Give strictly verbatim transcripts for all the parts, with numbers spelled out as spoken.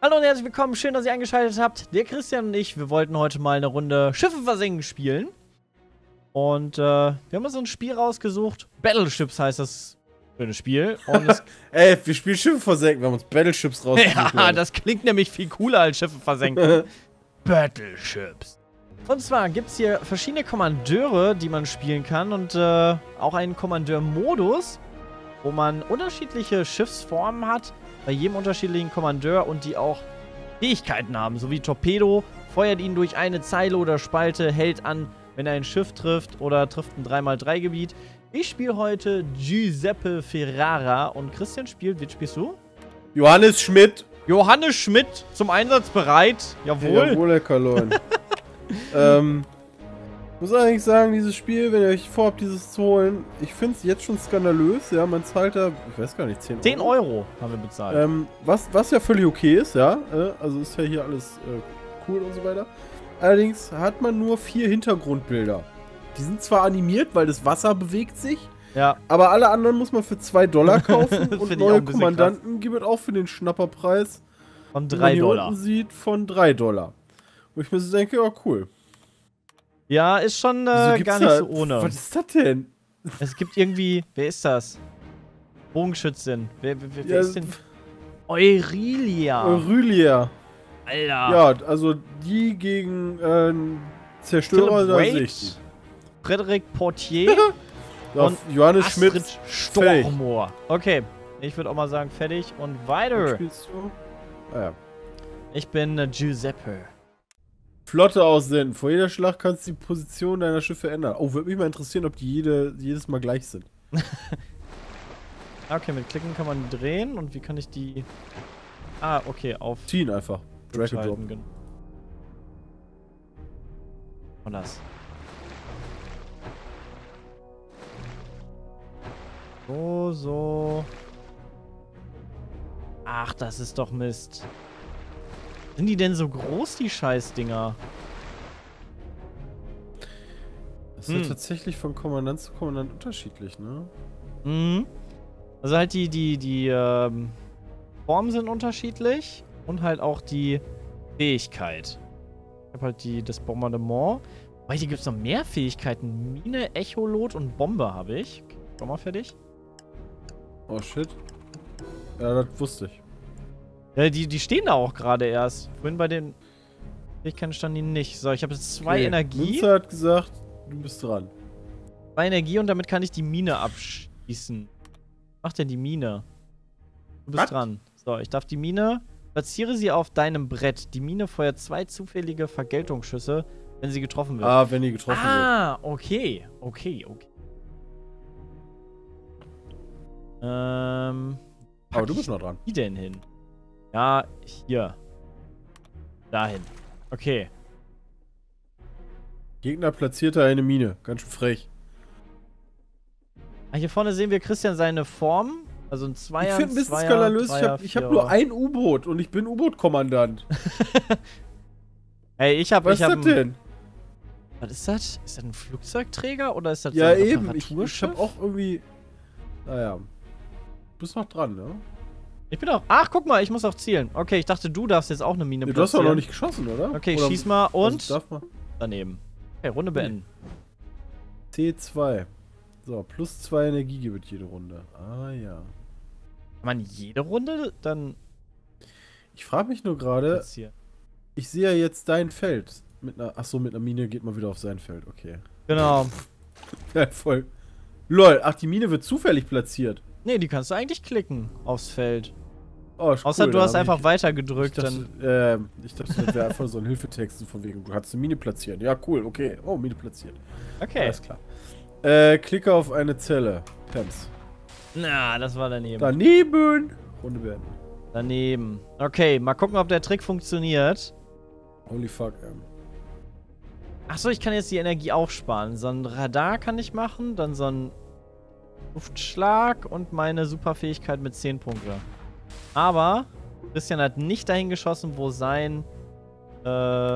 Hallo und herzlich willkommen, schön, dass ihr eingeschaltet habt. Der Christian und ich, wir wollten heute mal eine Runde Schiffe versenken spielen. Und äh, wir haben uns so ein Spiel rausgesucht. Battleships heißt das schöne Spiel. Und es Ey, wir spielen Schiffe versenken, wir haben uns Battleships rausgesucht. ja, das klingt nämlich viel cooler als Schiffe versenken. Battleships. Und zwar gibt es hier verschiedene Kommandeure, die man spielen kann. Und äh, auch einen Kommandeur-Modus, wo man unterschiedliche Schiffsformen hat. Bei jedem unterschiedlichen Kommandeur und die auch Fähigkeiten haben, so wie Torpedo, feuert ihn durch eine Zeile oder Spalte, hält an, wenn er ein Schiff trifft oder trifft ein drei mal drei Gebiet. Ich spiele heute Giuseppe Ferrara und Christian spielt, wie spielst du? Johannes Schmidt. Johannes Schmidt, zum Einsatz bereit. Jawohl. Jawohl, Herr Kalon. ähm, ich muss eigentlich sagen, dieses Spiel, wenn ihr euch vorhabt, dieses zu holen, ich finde es jetzt schon skandalös, ja, man zahlt da, ich weiß gar nicht, zehn Euro. zehn Euro haben wir bezahlt. Ähm, was, was ja völlig okay ist, ja, äh, also ist ja hier alles äh, cool und so weiter. Allerdings hat man nur vier Hintergrundbilder. Die sind zwar animiert, weil das Wasser bewegt sich, ja. Aber alle anderen muss man für zwei Dollar kaufen und Find ich auch neue ein bisschen Kommandanten gibt es auch für den Schnapperpreis, Von den man drei hier Dollar. unten sieht, von drei Dollar. Wo ich mir so denke, ja cool. Ja, ist schon äh, Wieso gibt's gar nicht da- so ohne. Was ist das denn? Es gibt irgendwie, wer ist das? Bogenschützin. Wer, wer, wer Ja, ist denn? Aurelia. Aurelia. Alter. Ja, also die gegen äh, Zerstörer, Philip da sehe Wade, ich die. Frederic Portier Ja, und Johannes Astrid Schmidt. Stormor. Okay, ich würde auch mal sagen, fertig und Was weiter. spielst du? Ah, ja. Ich bin äh, Giuseppe. Flotte aussenden. Vor jeder Schlacht kannst du die Position deiner Schiffe ändern. Oh, würde mich mal interessieren, ob die jede, jedes Mal gleich sind. Okay, mit Klicken kann man drehen und wie kann ich die... Ah, okay, auf... Ziehen einfach. Drag and drop. Schalten, genau. Und das. So, so. Ach, das ist doch Mist. Sind die denn so groß, die Scheißdinger? Das ist ja Hm. tatsächlich von Kommandant zu Kommandant unterschiedlich, ne? Mhm. Also halt die, die, die, ähm, Formen sind unterschiedlich und halt auch die Fähigkeit. Ich habe halt die, das Bombardement. Weil hier gibt es noch mehr Fähigkeiten. Mine, Echolot und Bombe habe ich. Okay, schon mal fertig. Oh shit. Ja, das wusste ich. Ja, die, die stehen da auch gerade erst. Vorhin bei den Fähigkeiten standen die nicht. So, ich habe jetzt zwei Okay. Energie. Münzer hat gesagt, du bist dran. Zwei Energie und damit kann ich die Mine abschießen. Was macht denn die Mine? Du bist Was? dran. So, ich darf die Mine... Platziere sie auf deinem Brett. Die Mine feuert zwei zufällige Vergeltungsschüsse, wenn sie getroffen wird. Ah, wenn die getroffen wird. Ah, okay. Okay, okay. Ähm... Aber pack du ich bist noch dran. die denn hin? Ja, hier. Dahin. Okay. Gegner platzierte eine Mine. Ganz schön frech. Ah, hier vorne sehen wir Christian seine Form. Also ein Zweier, Ich finde ein bisschen Zweier, skandalös. Ich Dreier, habe ich hab Vierer. nur ein U-Boot und ich bin U-Boot-Kommandant. Ey, ich hab... Was ich ist hab das denn? Was ist das? Ist das ein Flugzeugträger oder ist das Ja, so ein eben. Ich, ich Reparaturschiff? habe auch irgendwie... Naja. Du bist noch dran, ne? Ich bin auch... Ach, guck mal, ich muss auch zielen. Okay, ich dachte, du darfst jetzt auch eine Mine Nee, du hast doch platzieren. noch nicht geschossen, oder? Okay, ich oder schieß mal und... Also darf man daneben. Okay, Runde beenden. T zwei. So, plus zwei Energie gibt es jede Runde. Ah, ja. Kann man jede Runde dann Ich frage mich nur gerade, platzieren? ich sehe ja jetzt dein Feld. Mit einer, achso, mit einer Mine geht man wieder auf sein Feld, okay. Genau. Ja, voll. Lol, ach, die Mine wird zufällig platziert. Nee, die kannst du eigentlich klicken aufs Feld. Oh, ist Außer cool, du dann hast hab einfach ich, weiter ich gedrückt, dachte, dann... äh, ich dachte, das wäre einfach so ein Hilfetext, so von wegen, du hast eine Mine platziert. Ja, cool, okay. Oh, Mine platziert. Okay. Alles klar. Äh, klicke auf eine Zelle. Pems. Na, das war daneben. Daneben! Runde beenden. Daneben. Okay, mal gucken, ob der Trick funktioniert. Holy fuck, ähm. Achso, ich kann jetzt die Energie aufsparen. So ein Radar kann ich machen, dann so ein Luftschlag und meine Superfähigkeit mit zehn Punkte. Aber Christian hat nicht dahin geschossen, wo sein äh,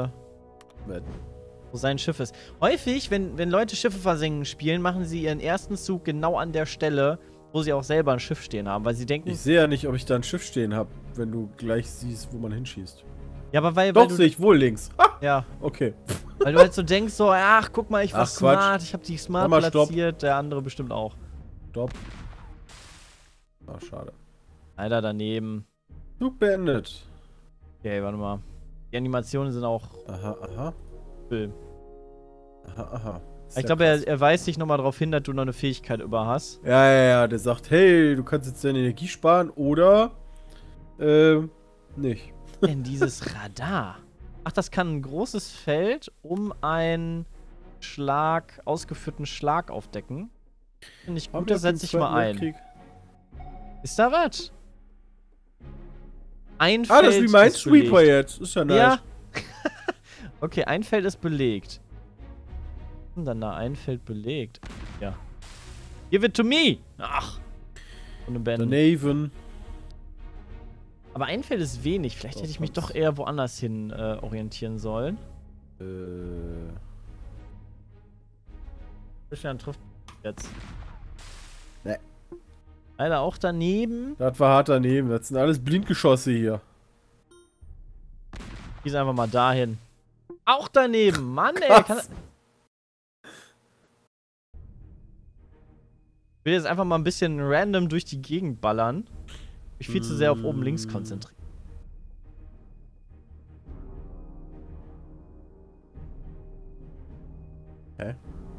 wo sein Schiff ist. Häufig, wenn, wenn Leute Schiffe versenken spielen, machen sie ihren ersten Zug genau an der Stelle, wo sie auch selber ein Schiff stehen haben, weil sie denken... Ich sehe ja nicht, ob ich da ein Schiff stehen habe, wenn du gleich siehst, wo man hinschießt. Ja, aber weil... Doch, weil du, sehe ich wohl links. Ah, ja, okay. weil du halt so denkst, so, ach, guck mal, ich war Ach, smart, Quatsch. ich habe die smart Mach mal Stopp. platziert, der andere bestimmt auch. Stopp. Ah, schade. Leider daneben. Flug beendet. Okay, warte mal. Die Animationen sind auch... Aha, aha. Cool. Aha, aha. Ich glaube, er, er weist dich nochmal darauf hin, dass du noch eine Fähigkeit über hast. Ja, ja, ja. Der sagt, hey, du kannst jetzt deine Energie sparen oder... Ähm, nicht. Denn dieses Radar. Ach, das kann ein großes Feld um einen Schlag, ausgeführten Schlag aufdecken. Finde ich gut, das setze ich mal ein. Ist da was? Ein Feld Ah, das ist wie mein Sweeper belegt. jetzt. Ist ja nice. Ja. Okay, ein Feld ist belegt. Und dann da ein Feld belegt. Ja. Give it to me! Ach. Und eine Band. Daneben. Aber ein Feld ist wenig. Vielleicht Doch, hätte ich mich sonst- doch eher woanders hin äh, orientieren sollen. Äh. Christian trifft jetzt. Nee. Leider auch daneben. Das war hart daneben. Das sind alles Blindgeschosse hier. Gieß einfach mal dahin. Auch daneben. Mann, ey. Krass. Kann... Ich will jetzt einfach mal ein bisschen random durch die Gegend ballern. Mich viel zu sehr auf oben links konzentrieren. Hä?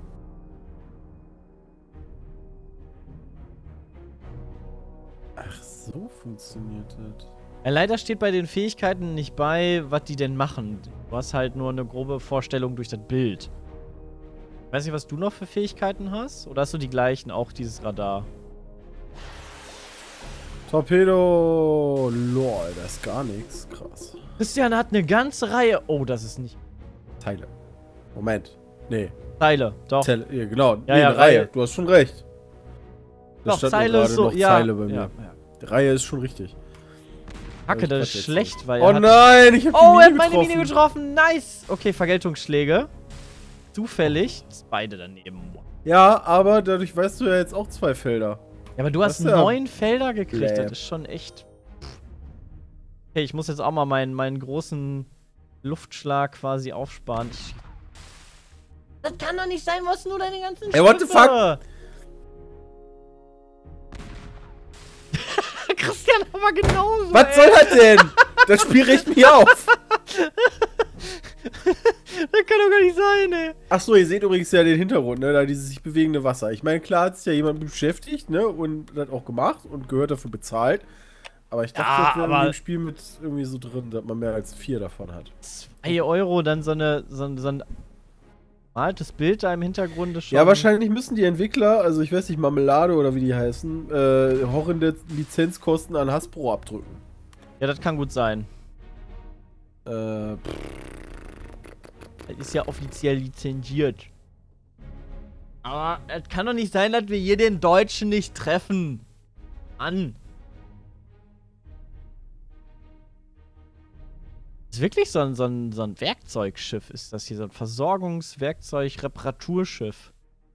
Ach, so funktioniert das. Ja, leider steht bei den Fähigkeiten nicht bei, was die denn machen. Du hast halt nur eine grobe Vorstellung durch das Bild. Ich weiß nicht, was du noch für Fähigkeiten hast? Oder hast du die gleichen, auch dieses Radar? Torpedo! Lol, das ist gar nichts. Krass. Christian hat eine ganze Reihe. Oh, das ist nicht. Teile. Moment. Nee. Zeile, doch. Zelle, ja, genau. Ja, nee, ja, eine Reihe. Reihe. Du hast schon recht. Da Doch, stand nur Zeile ist gerade so. noch Ja, Zeile bei mir. ja, ja. Die Reihe ist schon richtig. Kacke, ich das Quatsch ist jetzt schlecht, weil Oh er hat... nein, ich hab die Oh, er Mine hat meine getroffen. Mine getroffen. Nice. Okay, Vergeltungsschläge. Zufällig. Das ist beide daneben. Ja, aber dadurch weißt du ja jetzt auch zwei Felder. Ja, aber du hast Das ist ja neun Felder gekriegt. Bläh. Das ist schon echt... Okay, ich muss jetzt auch mal meinen, meinen großen Luftschlag quasi aufsparen. Ich das kann doch nicht sein, was nur deine ganzen Ey, what the fuck? Christian, aber genauso. Was soll das denn? Das Spiel riecht mich auf. Das kann doch gar nicht sein, ey. Achso, ihr seht übrigens ja den Hintergrund, ne? Da dieses sich bewegende Wasser. Ich meine, klar hat sich ja jemand beschäftigt, ne? Und das auch gemacht und gehört dafür bezahlt. Aber ich dachte, Ja, das wäre in aber- dem Spiel mit irgendwie so drin, dass man mehr als vier davon hat. zwei Euro, dann so eine, so, ein- so ein maltes Bild da im Hintergrund ist schon... Ja, wahrscheinlich müssen die Entwickler, also ich weiß nicht, Marmelade oder wie die heißen, äh, horrende Lizenzkosten an Hasbro abdrücken. Ja, das kann gut sein. Äh, pff, Das ist ja offiziell lizenziert. Aber es kann doch nicht sein, dass wir hier den Deutschen nicht treffen. Mann. Das ist wirklich so ein, so, ein, so ein Werkzeugschiff, ist das hier. So ein Versorgungswerkzeug-Reparaturschiff.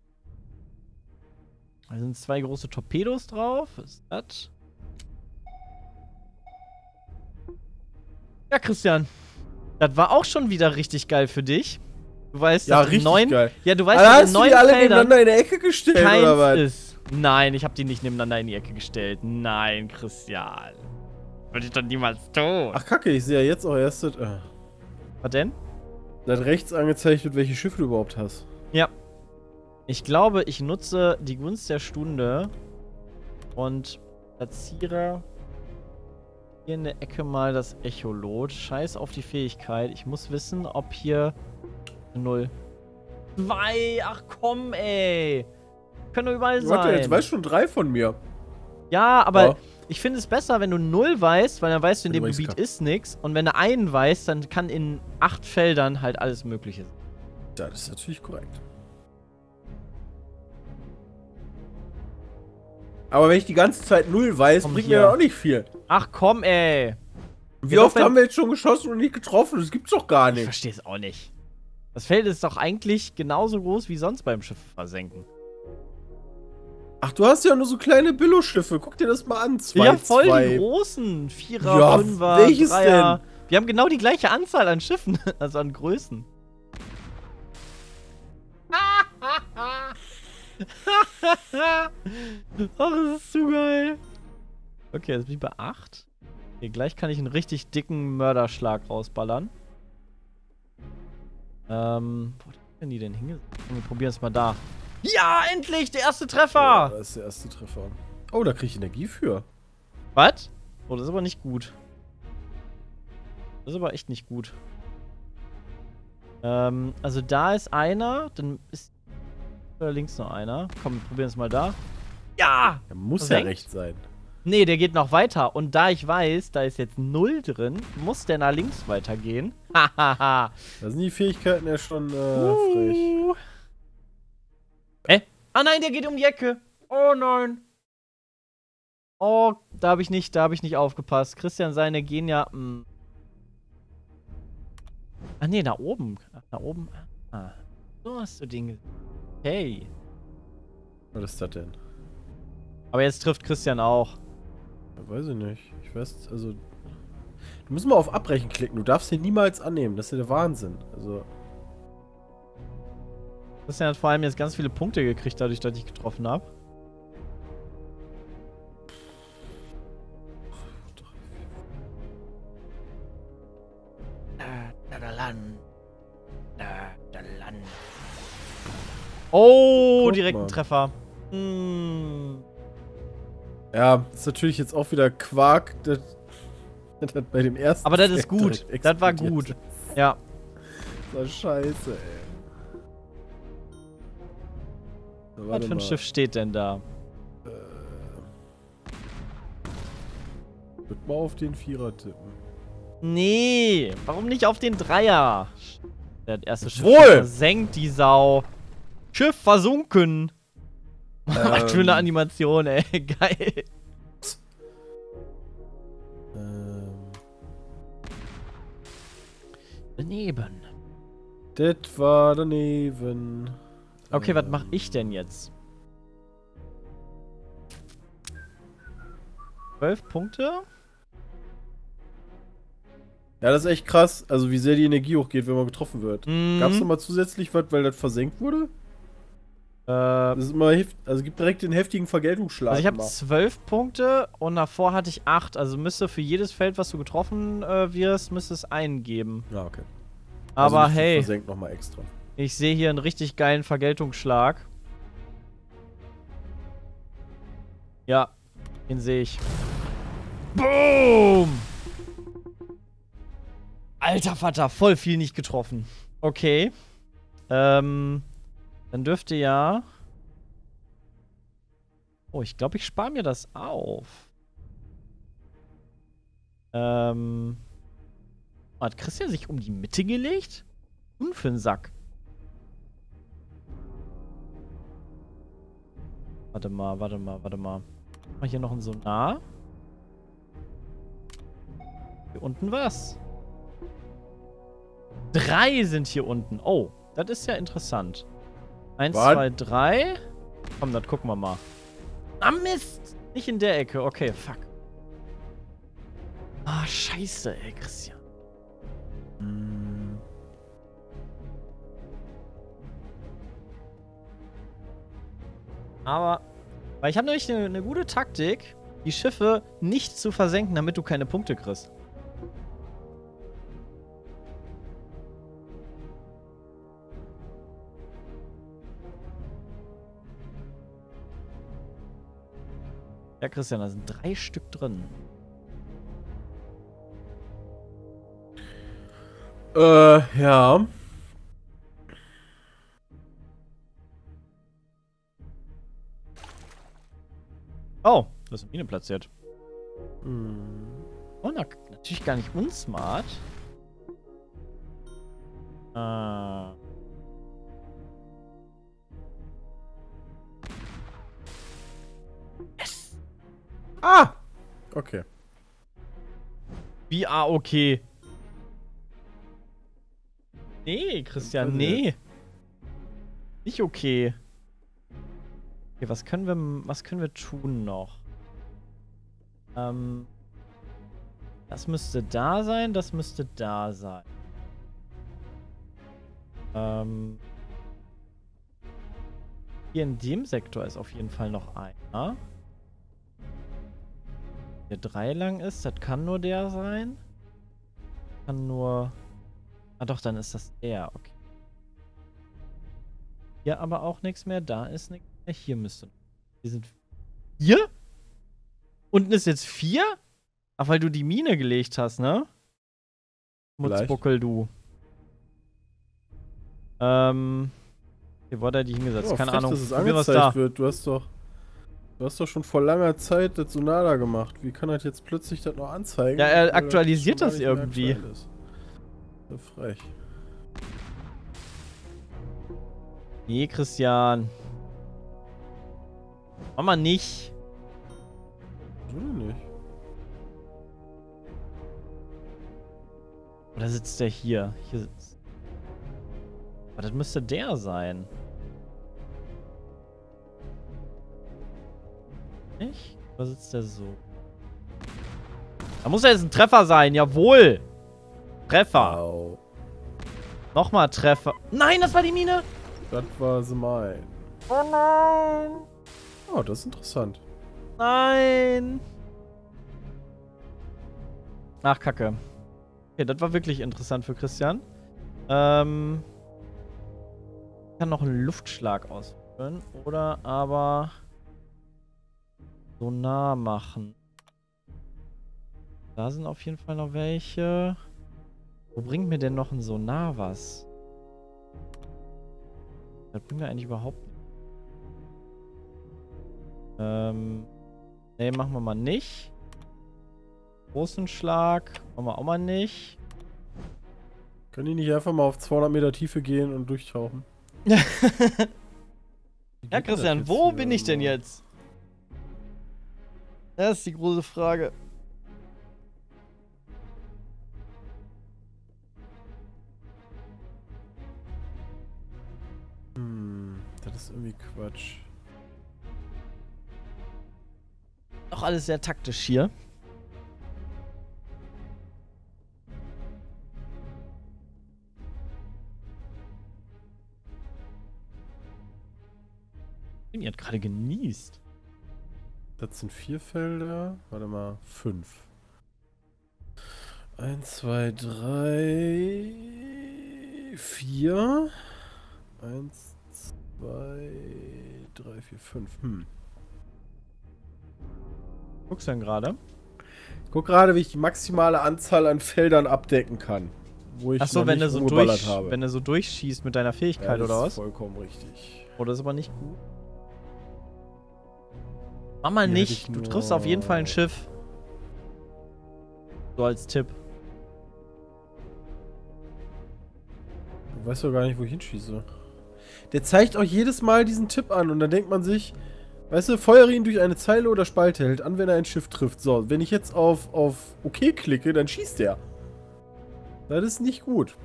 Da sind zwei große Torpedos drauf. Was ist das? Ja, Christian. Das war auch schon wieder richtig geil für dich. Du weißt, ja, dass in richtig neun, geil. Ja, du weißt, Alter, dass hast in du neun die alle Feldern nebeneinander in der Ecke gestellt, oder keins was? ist. Nein, ich habe die nicht nebeneinander in die Ecke gestellt. Nein, Christian. Würde ich doch niemals tun. Ach, kacke, ich sehe ja jetzt auch erst, das, äh, Was denn? da hat rechts angezeigt wird, welche Schiffe du überhaupt hast. Ja. Ich glaube, ich nutze die Gunst der Stunde und platziere hier in der Ecke mal das Echolot. Scheiß auf die Fähigkeit. Ich muss wissen, ob hier null. Zwei. Ach komm, ey. Können doch überall sein. Warte, jetzt weißt schon drei von mir. Ja, aber Ja. ich finde es besser, wenn du null weißt, weil dann weißt du, in dem Übrigens Gebiet klar. ist nichts. Und wenn du einen weißt, dann kann in acht Feldern halt alles Mögliche sein. Ja, das ist natürlich korrekt. Aber wenn ich die ganze Zeit null weiß, Komm bringt hier. mir das auch nicht viel. Ach komm, ey. Wie Ja, doch, oft wenn- haben wir jetzt schon geschossen und nicht getroffen? Das gibt's doch gar Ich nicht. verstehe es auch nicht. Das Feld ist doch eigentlich genauso groß wie sonst beim Schiff versenken. Ach, du hast ja nur so kleine Billo-Schiffe. Guck dir das mal an. Zwei, ja, voll zwei. die großen. Vierer, Ja, Fünfer, welches Dreier. Wir haben genau die gleiche Anzahl an Schiffen, also an Größen. Ach, das ist zu geil. Okay, jetzt bin ich bei acht. Okay, gleich kann ich einen richtig dicken Mörderschlag rausballern. Ähm, wo sind die denn hingesetzt? Wir probieren es mal da. Ja, endlich! Der erste Treffer! Oh, das ist der erste Treffer. Oh, da kriege ich Energie für. Was? Oh, das ist aber nicht gut. Das ist aber echt nicht gut. Ähm, also da ist einer, dann ist da links noch einer. Komm, wir probieren es mal da. Ja! Der muss Versenkt? ja recht sein. Nee, der geht noch weiter. Und da ich weiß, da ist jetzt null drin, muss der nach links weitergehen. Hahaha. Da sind die Fähigkeiten ja schon äh, frech. Hä? Ah nein, der geht um die Ecke. Oh nein. Oh, da habe ich nicht, da habe ich nicht aufgepasst. Christian, seine gehen ja. Mh. Ah nee, da oben. Ach, da oben. Ah. So hast du Dinge. Hey. Was ist das denn? Aber jetzt trifft Christian auch. Ja, weiß ich nicht. Ich weiß, also. Du musst mal auf Abbrechen klicken. Du darfst den niemals annehmen. Das ist ja der Wahnsinn. Also. Christian hat vor allem jetzt ganz viele Punkte gekriegt, dadurch, dass ich getroffen habe. Oh, Guck direkt mal. ein Treffer. Hm. Ja, ist natürlich jetzt auch wieder Quark. Das, das hat bei dem ersten. Aber das ist Feld gut. direkt Das war explodiert. gut. Ja. Das war scheiße, ey. So, Was warte für ein mal. Schiff steht denn da? Äh, Wird mal auf den Vierer tippen. Nee, warum nicht auf den Dreier? Der erste Schiff Wohl! versenkt die Sau. Schiff versunken. Was für eine Ähm. Animation, ey. Geil. Ähm, Daneben. das war daneben. Okay, ähm, was mache ich denn jetzt? Zwölf Punkte? Ja, das ist echt krass. Also, wie sehr die Energie hochgeht, wenn man getroffen wird. Mhm. Gab es nochmal zusätzlich was, weil das versenkt wurde? Äh, Das ist immer heft also gibt direkt den heftigen Vergeltungsschlag. also ich habe immer. zwölf Punkte und davor hatte ich acht. Also müsste für jedes Feld, was du getroffen äh, wirst, müsste es einen geben. Ja, okay. Aber also nicht hey, versenkt nochmal extra. ich sehe hier einen richtig geilen Vergeltungsschlag. Ja, den sehe ich. Boom! Alter Vater, voll viel nicht getroffen. Okay. Ähm, dann dürfte ja... Oh, ich glaube, ich spare mir das auf. Ähm... Hat Christian sich um die Mitte gelegt? Hm, für einen Sack. Warte mal, warte mal, warte mal. Mal hier noch ein Sonar. Hier unten was? Drei sind hier unten. Oh, das ist ja interessant. Eins, Was? zwei, drei. Komm, das gucken wir mal. Ah, Mist! Nicht in der Ecke. Okay, fuck. Ah, scheiße, ey, Christian. Hm. Aber, weil ich habe nämlich eine ne gute Taktik, die Schiffe nicht zu versenken, damit du keine Punkte kriegst. Ja, Christian, da sind drei Stück drin. Äh, ja. Oh, das ist eine Mine platziert. Hm. Oh, na, natürlich gar nicht unsmart. Äh. Yes. Ah! Okay. Wie, ah, okay. Nee, Christian, Was nee. jetzt? Nicht okay. Okay, was können wir, was können wir tun noch? Ähm, das müsste da sein, das müsste da sein. Ähm, hier in dem Sektor ist auf jeden Fall noch einer. Der drei lang ist, das kann nur der sein. Kann nur... Ah doch, dann ist das der, okay. Hier aber auch nichts mehr, da ist nichts mehr. Hier müsste... Hier sind... Vier? Unten ist jetzt vier? Ach, weil du die Mine gelegt hast, ne? Mutzbuckel, du. Ähm... Hier wurde er die hingesetzt, Ja, keine frech, Ahnung. dass es Probier was angezeigt da. wird. Du hast doch... Du hast doch schon vor langer Zeit das Sonada gemacht. Wie kann das jetzt plötzlich das noch anzeigen? Ja, er aktualisiert das das irgendwie. Ist. So frech. Nee, Christian. Mach mal nicht. Oder nicht? Oder sitzt der hier? Hier sitzt. Aber das müsste der sein. Nicht? Oder sitzt der so? Da muss ja jetzt ein Treffer sein, jawohl! Treffer. Wow. Nochmal Treffer. Nein, das war die Mine! Das war the mine. Oh nein! Oh, das ist interessant. Nein! Ach, Kacke. Okay, das war wirklich interessant für Christian. Ähm. Ich kann noch einen Luftschlag ausführen. Oder aber Sonar machen. Da sind auf jeden Fall noch welche. Wo bringt mir denn noch ein Sonar was? Das bringt mir eigentlich überhaupt nicht. Ähm. Ne, machen wir mal nicht. Großen Schlag. Machen wir auch mal nicht. Können die nicht einfach mal auf zweihundert Meter Tiefe gehen und durchtauchen? Ja, Christian, wo bin ich denn jetzt? Das ist die große Frage. Hm, das ist irgendwie Quatsch. Doch alles sehr taktisch hier. Die hat gerade genießt. Das sind vier Felder. Warte mal, fünf. Eins, zwei, drei, vier. Eins, zwei, drei, vier, fünf. Hm. Guckst du denn gerade? Ich guck gerade, wie ich die maximale Anzahl an Feldern abdecken kann. Wo ich Achso, noch wenn nicht du so rumgeballert durch, habe. wenn du so durchschießt mit deiner Fähigkeit Ja, das oder ist was? vollkommen richtig. Oder ist aber nicht gut. Mach mal Hier nicht. hätte Du ich triffst nur- auf jeden Fall ein Schiff. So als Tipp. Du weißt doch gar nicht, wo ich hinschieße. Der zeigt euch jedes Mal diesen Tipp an und dann denkt man sich, weißt du, feuere ihn durch eine Zeile oder Spalte, hält an, wenn er ein Schiff trifft. So, wenn ich jetzt auf, auf OK klicke, dann schießt er. Das ist nicht gut.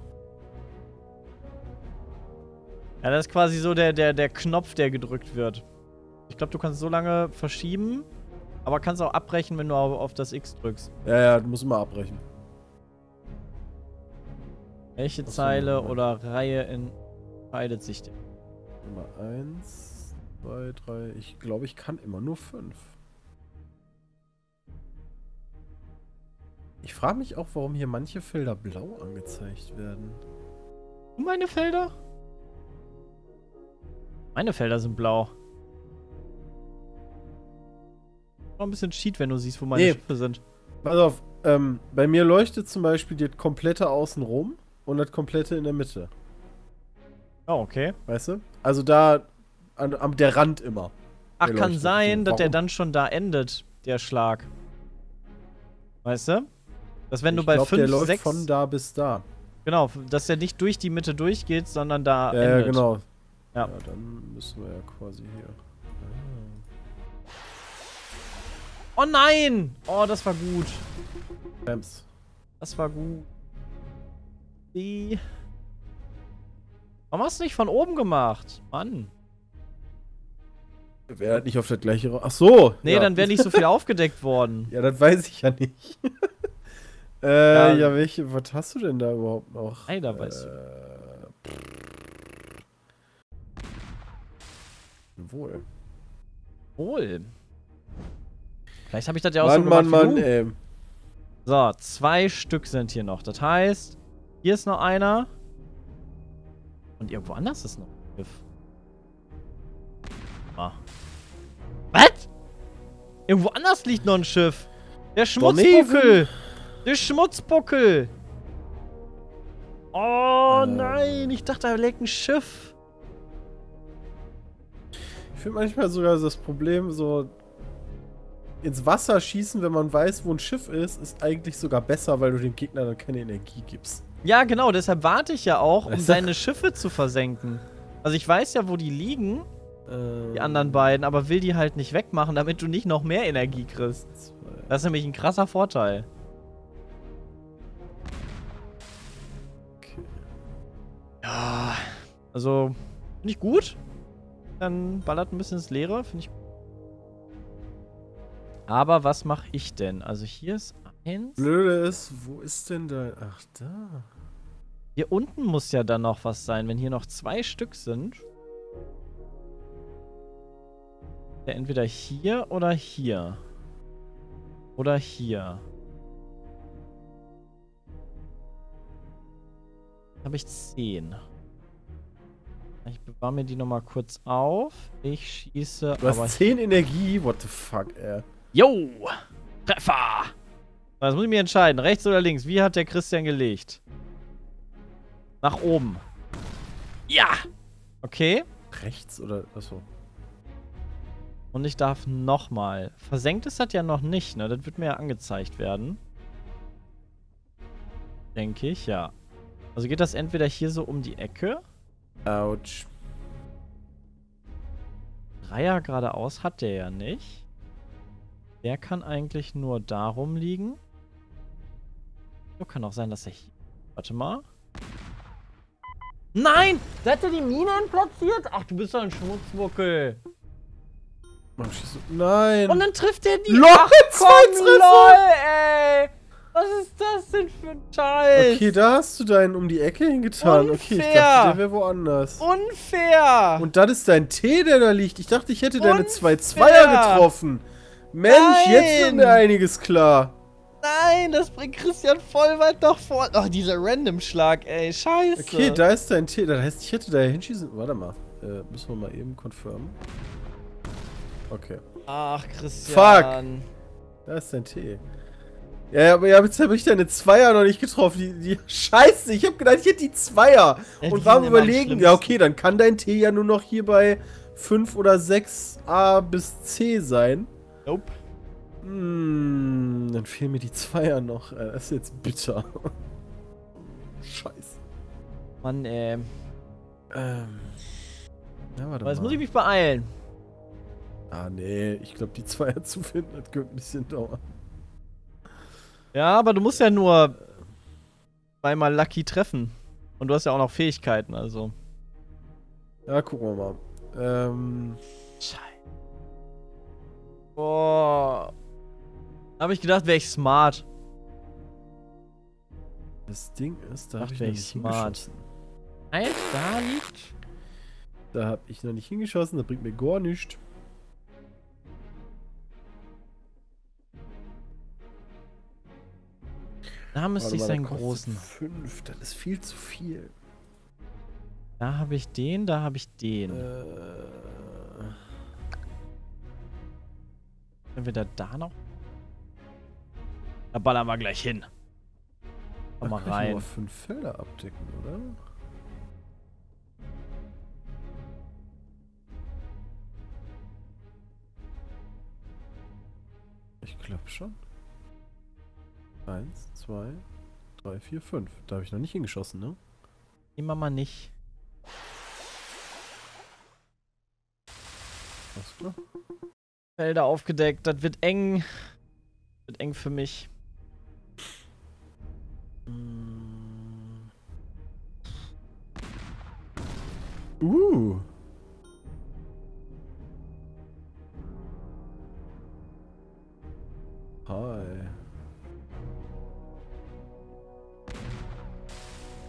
Ja, das ist quasi so der, der, der Knopf, der gedrückt wird. Ich glaube, du kannst so lange verschieben, aber kannst auch abbrechen, wenn du auf, auf das X drückst. Ja, ja, du musst immer abbrechen. Welche Ach so, Zeile Moment. oder Reihe entscheidet sich denn? Nummer eins, zwei, drei. Ich glaube, ich kann immer nur fünf. Ich frage mich auch, warum hier manche Felder blau angezeigt werden. Und meine Felder? Meine Felder sind blau. Noch ein bisschen Cheat, wenn du siehst, wo meine Nee. Schiffe sind. Pass auf, ähm, bei mir leuchtet zum Beispiel das komplette außenrum und das komplette in der Mitte. Oh, okay. Weißt du? Also da an, am der Rand immer. Ach, Der kann leuchtet. sein, So, dass der warum? dann schon da endet, der Schlag. Weißt du? Dass wenn du Ich bei glaub, der fünf, läuft sechs... von da bis da. Genau, dass der nicht durch die Mitte durchgeht, sondern da Ja, endet. ja, genau. Ja. Ja, dann müssen wir ja quasi hier. Oh nein! Oh, das war gut. Bams. Das war gut. Wie? Warum hast du nicht von oben gemacht? Mann. Wäre halt nicht auf der gleiche Ra Ach so! Nee, ja. dann wäre nicht so viel aufgedeckt worden. Ja, das weiß ich ja nicht. äh, ja. ja, welche, was hast du denn da überhaupt noch? Ei, da weißt äh, du. Wohl. Wohl. Vielleicht habe ich das ja auch Mann, so gemacht Mann, wie Mann, du. ey. So, zwei Stück sind hier noch. Das heißt, hier ist noch einer. Und irgendwo anders ist noch ein Schiff. Ah. Was? Irgendwo anders liegt noch ein Schiff. Der Schmutzbuckel. Der Schmutzbuckel. Oh äh. nein, ich dachte, da liegt ein Schiff. Ich finde manchmal sogar das Problem, so ins Wasser schießen, wenn man weiß, wo ein Schiff ist, ist eigentlich sogar besser, weil du dem Gegner dann keine Energie gibst. Ja, genau, deshalb warte ich ja auch, um Weißt du? seine Schiffe zu versenken. Also ich weiß ja, wo die liegen, Ähm, die anderen beiden, aber will die halt nicht wegmachen, damit du nicht noch mehr Energie kriegst. zwei. Das ist nämlich ein krasser Vorteil. Okay. Ja, also, finde ich gut. Dann ballert ein bisschen ins Leere, finde ich gut. Aber was mache ich denn? Also hier ist eins. Blöde ist, wo ist denn da? Ach, da. Hier unten muss ja dann noch was sein, wenn hier noch zwei Stück sind. Ja, entweder hier oder hier. Oder hier. Habe ich zehn. Ich bewahre mir die nochmal kurz auf. Ich schieße. Du hast zehn Energie? What the fuck, ey. Jo! Treffer! Das muss ich mir entscheiden. Rechts oder links? Wie hat der Christian gelegt? Nach oben. Ja! Okay. Rechts oder. Achso. Und ich darf nochmal. Versenkt ist das ja noch nicht, ne? Das wird mir ja angezeigt werden. Denke ich, ja. Also geht das entweder hier so um die Ecke. Autsch. Dreier geradeaus hat der ja nicht. Der kann eigentlich nur darum liegen. So, kann auch sein, dass er hier... Warte mal. Nein! Da hat er die Mine platziert? Ach, du bist doch ein Schmutzbuckel. Mann, schießt du. Nein! Und dann trifft er die... LOL, Ach, zwei komm, Treffer! LOL, ey! Was ist das denn für ein Scheiß? Okay, da hast du deinen um die Ecke hingetan. Unfair. Okay, ich dachte, der wäre woanders. Unfair! Und das ist dein T, der da liegt. Ich dachte, ich hätte deine Unfair. zwei Zweier getroffen. Mensch, Nein. jetzt wird mir einiges klar. Nein, das bringt Christian voll weit nach vorne. Ach, dieser Random-Schlag, ey. Scheiße. Okay, da ist dein T. Das heißt, ich hätte da hinschießen. Warte mal. Äh, müssen wir mal eben confirmen. Okay. Ach, Christian. Fuck. Da ist dein T. Ja, aber jetzt habe ich deine Zweier noch nicht getroffen. Die, die Scheiße, ich habe gedacht, ich hätte die Zweier. Ja, die und war am sind immer am überlegen, schlimmsten. ja okay, dann kann dein T ja nur noch hier bei fünf oder sechs A bis C sein. Nope. Hm, dann fehlen mir die Zweier noch. Äh, Das ist jetzt bitter. Scheiße. Mann, ey. Ähm. Ja, warte Aber jetzt mal. muss ich mich beeilen. Ah, nee, ich glaube, die Zweier zu finden, das könnte ein bisschen dauern. Ja, aber du musst ja nur zweimal Lucky treffen. Und du hast ja auch noch Fähigkeiten, also. Ja, gucken wir mal. Ähm. Scheiße. Boah. Da habe ich gedacht, wäre ich smart. Das Ding ist, da Ach, habe ich wär noch ich nicht smart. hingeschossen. Nein, da liegt. Da habe ich noch nicht hingeschossen, das bringt mir gar nichts. Da müsste Warte ich mal, seinen der kostet großen. fünf, das ist viel zu viel. Da habe ich den, da habe ich den. Äh, Entweder da noch. Da ballern wir gleich hin. Komm mal kann ich rein. nur fünf Felder abdecken, oder? Ich glaube schon. Eins, zwei, drei, vier, fünf. Da habe ich noch nicht hingeschossen, ne? Immer mal nicht. Alles klar. Felder aufgedeckt. Das wird eng. Wird eng für mich. Mm. Uh.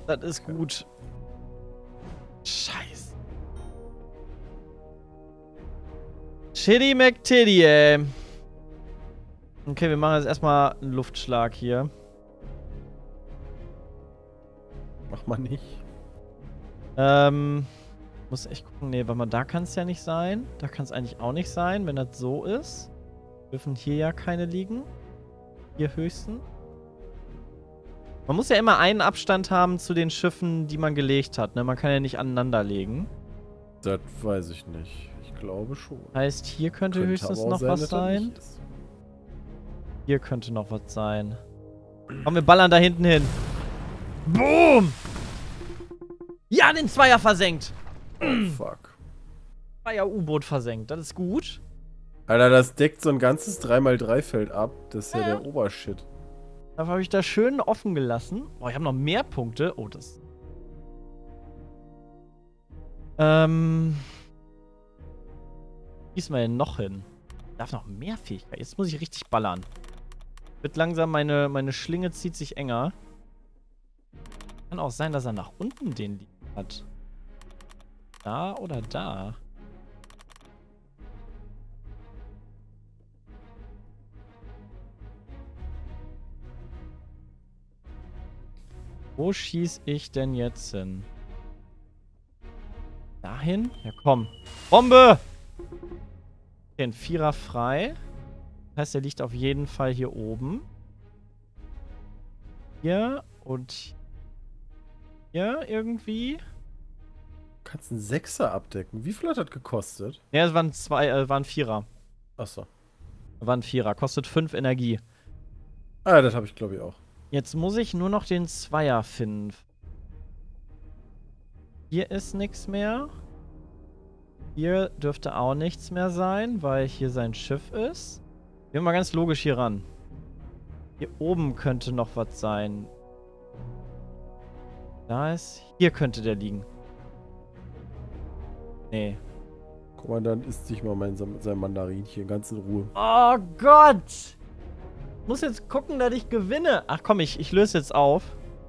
Das ist gut. Scheiße. Chitty McTitty, ey. Okay, wir machen jetzt erstmal einen Luftschlag hier. Mach mal nicht. Ähm, muss echt gucken. Nee, warte mal, da kann es ja nicht sein. Da kann es eigentlich auch nicht sein, wenn das so ist. Dürfen hier ja keine liegen. Hier höchstens. Man muss ja immer einen Abstand haben zu den Schiffen, die man gelegt hat, ne? Man kann ja nicht aneinander legen. Das weiß ich nicht. Ich glaube schon. Heißt, hier könnte, könnte höchstens noch sein, was sein. Hier könnte noch was sein. Komm, wir ballern da hinten hin. Boom! Ja, den Zweier versenkt. Oh, fuck. Zweier-U-Boot versenkt. Das ist gut. Alter, das deckt so ein ganzes drei mal drei Feld ab. Das ist ja, ja der Obershit. Dafür habe ich das schön offen gelassen. Oh, ich habe noch mehr Punkte. Oh, das... Ähm... Wie ist man denn noch hin? Ich darf noch mehr Fähigkeit. Jetzt muss ich richtig ballern. Wird langsam, meine, meine Schlinge zieht sich enger. Kann auch sein, dass er nach unten den liegen hat. Da oder da? Wo schieß ich denn jetzt hin? Dahin? Ja, komm. Bombe! Okay, ein Vierer frei. Das heißt, der liegt auf jeden Fall hier oben. Hier und hier irgendwie. Du kannst einen Sechser abdecken. Wie viel hat das gekostet? Ja, es waren zwei, äh, waren Vierer. Achso. War ein Vierer. Kostet fünf Energie. Ah, das habe ich glaube ich auch. Jetzt muss ich nur noch den Zweier finden. Hier ist nichts mehr. Hier dürfte auch nichts mehr sein, weil hier sein Schiff ist. Gehen wir mal ganz logisch hier ran. Hier oben könnte noch was sein. Da ist... Hier könnte der liegen. Nee. Kommandant isst sich mal mein, sein Mandarinchen ganz in Ruhe. Oh Gott! Ich muss jetzt gucken, dass ich gewinne. Ach komm, ich, ich löse jetzt auf.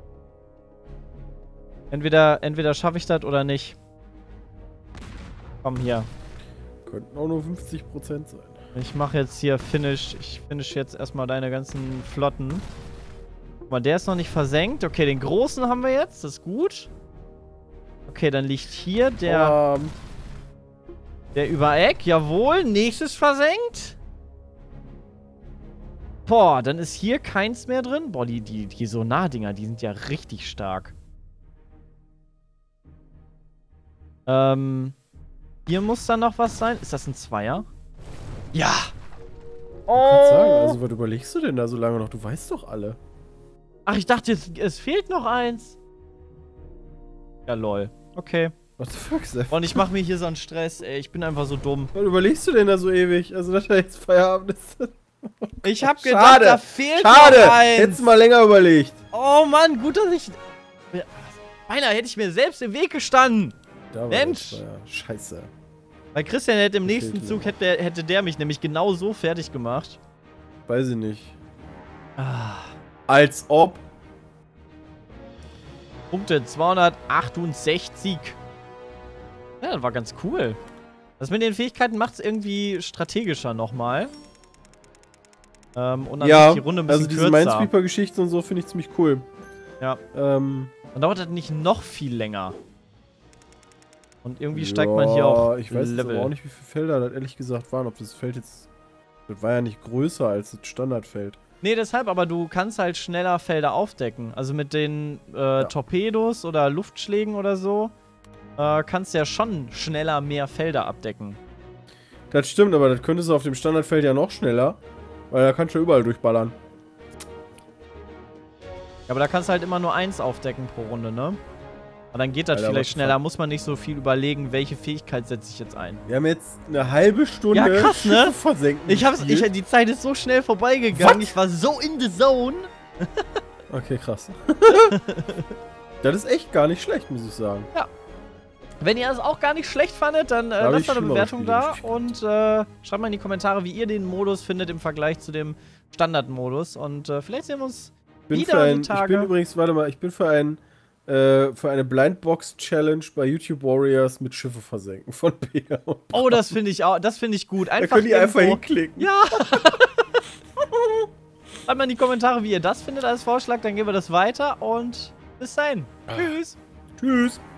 Entweder, entweder schaffe ich das oder nicht. Komm hier. Könnten auch nur fünfzig Prozent sein. Ich mache jetzt hier Finish. Ich finish jetzt erstmal deine ganzen Flotten. Guck mal, der ist noch nicht versenkt. Okay, den großen haben wir jetzt. Das ist gut. Okay, dann liegt hier der... Um. Der Übereck. Jawohl, nächstes versenkt. Boah, dann ist hier keins mehr drin. Boah, die, die, die Sonar-Dinger, die sind ja richtig stark. Ähm, hier muss dann noch was sein. Ist das ein Zweier? Ja! Oh! Ich kann sagen, also was überlegst du denn da so lange noch? Du weißt doch alle. Ach, ich dachte, es, es fehlt noch eins. Ja, lol. Okay. What the fuck, Seth? Und ich mache mir hier so einen Stress, ey. Ich bin einfach so dumm. Was überlegst du denn da so ewig? Also, dass er jetzt Feierabend ist. Ich hab gedacht, Schade. da fehlt Schade. noch eins. Hättest du mal länger überlegt. Oh Mann, gut, dass ich... Beinahe hätte ich mir selbst im Weg gestanden. Da war Mensch. das Feuer. Scheiße. Weil Christian hätte im Das nächsten fehlt Zug, mir. hätte, hätte der mich nämlich genau so fertig gemacht. Weiß ich nicht. Ah. Als ob. Punkte zweihundertachtundsechzig. Ja, das war ganz cool. Das mit den Fähigkeiten macht es irgendwie strategischer nochmal. Ähm, und dann Ja, ist die Runde ein bisschen also diese kürzer. Minesweeper-Geschichten und so finde ich ziemlich cool. Ja. Ähm, Dann dauert das nicht noch viel länger. Und irgendwie steigt man hier auch ich weiß jetzt Level. aber auch nicht, wie viele Felder das ehrlich gesagt waren. Ob das Feld jetzt... Das war ja nicht größer als das Standardfeld. Nee, deshalb, aber du kannst halt schneller Felder aufdecken. Also mit den äh, Ja. Torpedos oder Luftschlägen oder so äh, kannst du ja schon schneller mehr Felder abdecken. Das stimmt, aber das könntest du auf dem Standardfeld ja noch schneller. Weil da kannst du überall durchballern. Ja, aber da kannst du halt immer nur eins aufdecken pro Runde, ne? Aber dann geht das Alter, vielleicht was schneller, muss man nicht so viel überlegen, welche Fähigkeit setze ich jetzt ein. Wir haben jetzt eine halbe Stunde Ja, krass, ne? Schiffe versenken Ich hab's, ich, gespielt. die Zeit ist so schnell vorbeigegangen, Was? ich war so in the zone. Okay, krass. Das ist echt gar nicht schlecht, muss ich sagen. Wenn ihr das auch gar nicht schlecht fandet, dann äh, hab lasst ich mal eine schlimmere Bewertung Spiele da gespielt. und äh, schreibt mal in die Kommentare, wie ihr den Modus findet im Vergleich zu dem Standardmodus. Und äh, vielleicht sehen wir uns Ich bin, wieder für die ein, ich Tage. bin übrigens, warte mal, ich bin für ein äh, für eine Blindbox-Challenge bei YouTube Warriors mit Schiffe versenken von Peer. Oh, das finde ich auch, das finde ich gut. Einfach da können die einfach irgendwo- hinklicken. Ja. Schreibt mal in die Kommentare, wie ihr das findet als Vorschlag, dann geben wir das weiter und bis dahin. Tschüss. Tschüss.